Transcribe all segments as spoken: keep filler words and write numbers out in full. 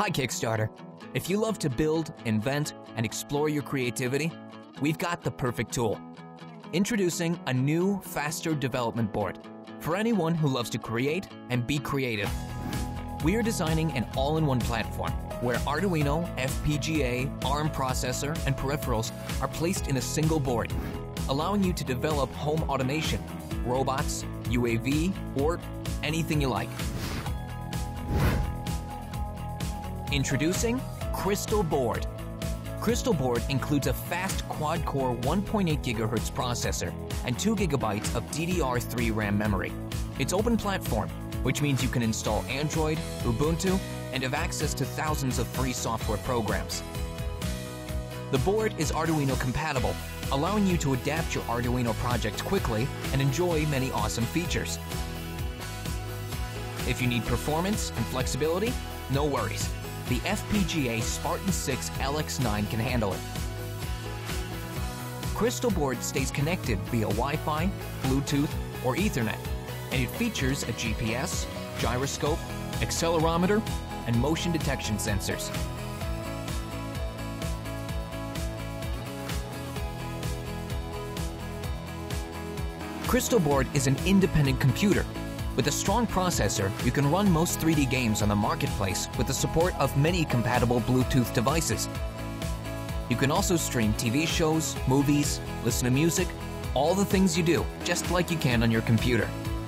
Hi Kickstarter. If you love to build, invent, and explore your creativity, we've got the perfect tool. Introducing a new, faster development board for anyone who loves to create and be creative. We are designing an all-in-one platform where Arduino, F P G A, ARM processor, and peripherals are placed in a single board, allowing you to develop home automation, robots, U A V, or anything you like. Introducing Crystal Board. Crystal Board includes a fast quad-core one point eight gigahertz processor and two gigabytes of D D R three RAM memory. It's open platform, which means you can install Android, Ubuntu, and have access to thousands of free software programs. The board is Arduino compatible, allowing you to adapt your Arduino project quickly and enjoy many awesome features. If you need performance and flexibility, no worries. The F P G A Spartan six L X nine can handle it. Crystal Board stays connected via Wi-Fi, Bluetooth, or Ethernet, and it features a G P S, gyroscope, accelerometer, and motion detection sensors. Crystal Board is an independent computer. With a strong processor, you can run most three D games on the marketplace with the support of many compatible Bluetooth devices. You can also stream T V shows, movies, listen to music, all the things you do, just like you can on your computer.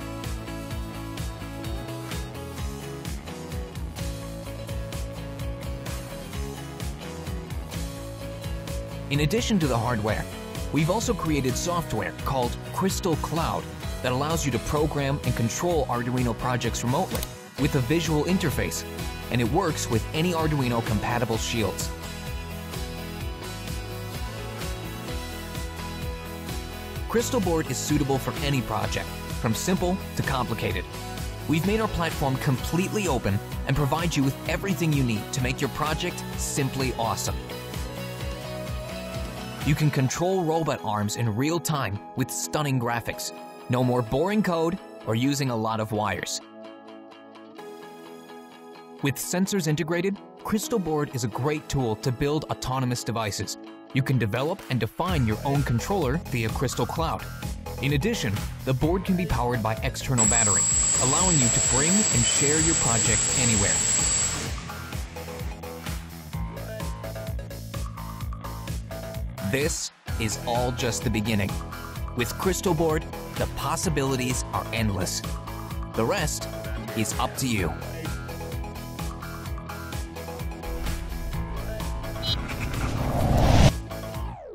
In addition to the hardware, we've also created software called Crystal Cloud that allows you to program and control Arduino projects remotely with a visual interface, and it works with any Arduino compatible shields. Crystal Board is suitable for any project, from simple to complicated. We've made our platform completely open and provide you with everything you need to make your project simply awesome. You can control robot arms in real time with stunning graphics. No more boring code or using a lot of wires. With sensors integrated, Crystal Board is a great tool to build autonomous devices. You can develop and define your own controller via Crystal Cloud. In addition, the board can be powered by external battery, allowing you to bring and share your project anywhere. This is all just the beginning. With Crystal Board, the possibilities are endless. The rest is up to you.